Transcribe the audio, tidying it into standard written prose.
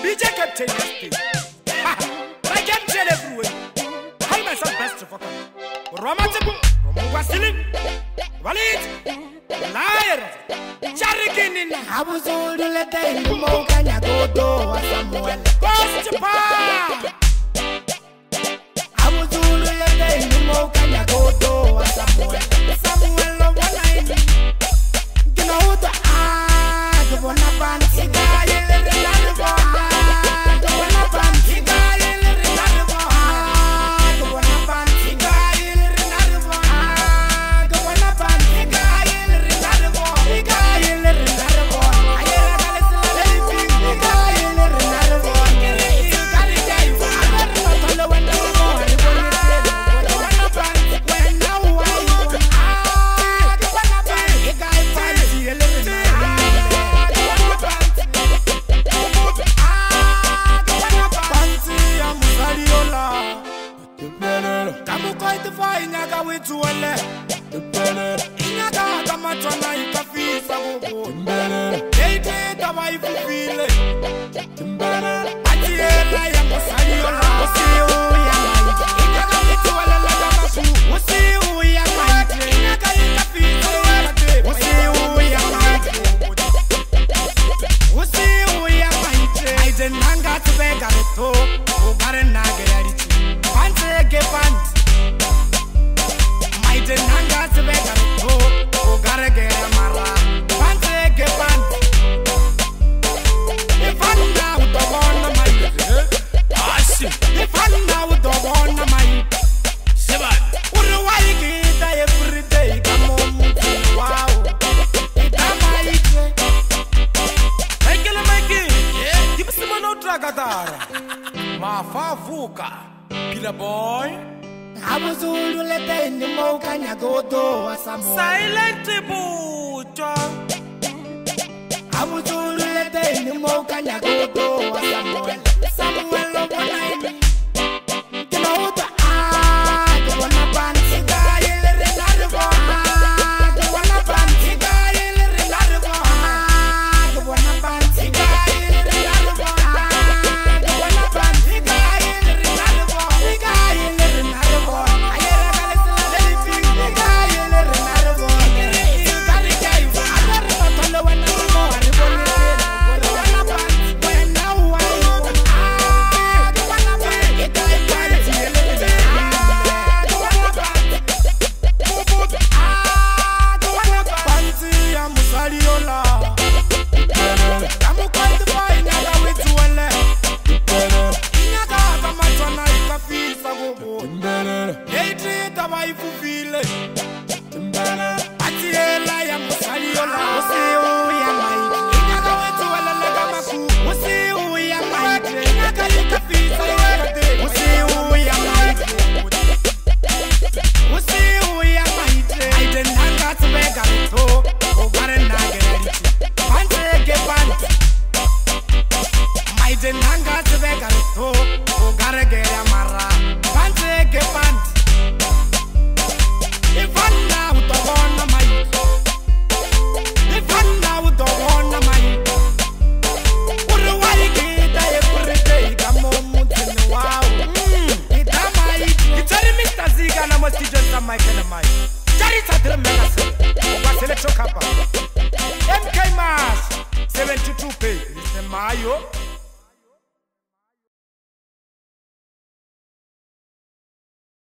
BJ kept telling us this. But I can't tell everyone. I myself best to fuck up. Romantic, Wasilim, Walid, Liar, Charikin. I was all the letter in the mouth and I go to Samuel. Cost to pa. I was all the letter in the mouth and I go to Samuel. Samuel of one night. You know the the one up and the guy in the river. The one up and the guy in the river. The one up and the guy in the river. The one up and the guy in the river. The guy in the river. I hear a guy living. The guy in the river. The guy in the river. I don't know when the one up and when now I the one up and the guy fancy a little. Kamu koi te fai nyaga wetu ele. Inyaga kamatwana ikafisa gogo. Eite tawa ifufile. Ati ela ya mosaliola. Osiu ya maite. Inyaga wetu ele laga masu. Osiu ya maite. Inyaga ikafisa gogo. Osiu ya maite. Osiu ya maite. Aide nanga tubega reto. Ogare nage yarichi. Pante ke pante. Maite nanga tubega reto. Ogare ge mara. Pante ke pante. Ifanda utobona maite. Asi. Ifanda utobona maite. Seban. Uruwai kita every day. Kamo muti. Wow. Ita maite. Make. Give us some no tragadara. Mafavuka. Pila boy. I was all the letter in the mouth and I go to Samuel. Silent Bucha. I was all the letter in the mouth and I go to Samuel. Samuel of one night. You know the one up and the guy in the river. The one up and the guy in the river. The one up and the guy in the river. The one up and the guy in the river. The guy in the river. I hear a guy living. The guy in the river. The guy in the river. I don't know when I'm more. The one up and when now I the one up and the guy in the river. The one up and the one up Panti ya musaliola. Kamu koi te fai nyaga wetu ele. Inyaga kamatwana ikafisa gogo. Eite tawa ifufile. Ati ela ya musaliola. Osiu ya maite. Inyaga wetu ele lega maku. Osiu ya maite. Inyaga ikafisa gogo. Osiu ya maite. Osiu ya maite. Aide nanga tubega reto. Ogare nage yarichi. Pante ke pante. Maide nanga tubega reto. Ogare ge mara. Pante ke pante.